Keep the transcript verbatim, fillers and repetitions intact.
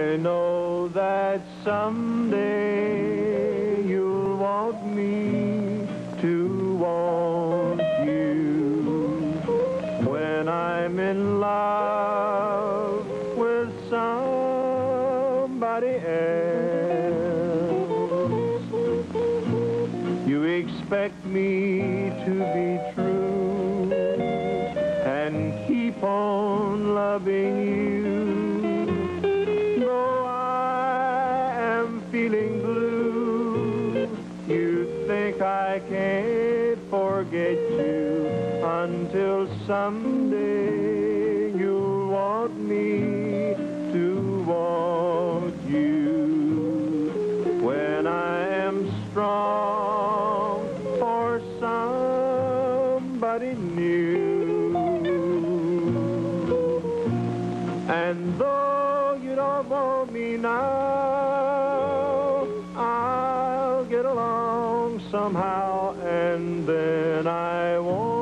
I know that someday you'll want me to want you. When I'm in love with somebody else, you expect me to be true and keep on loving you. Though I am feeling blue, you think I can't forget you until someday you'll want me to want you. When I am strong for somebody new, and though you don't want me now, I'll get along somehow, and then I won't